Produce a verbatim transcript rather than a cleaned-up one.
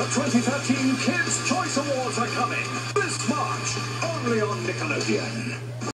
twenty thirteen Kids' Choice Awards are coming this March, only on Nickelodeon.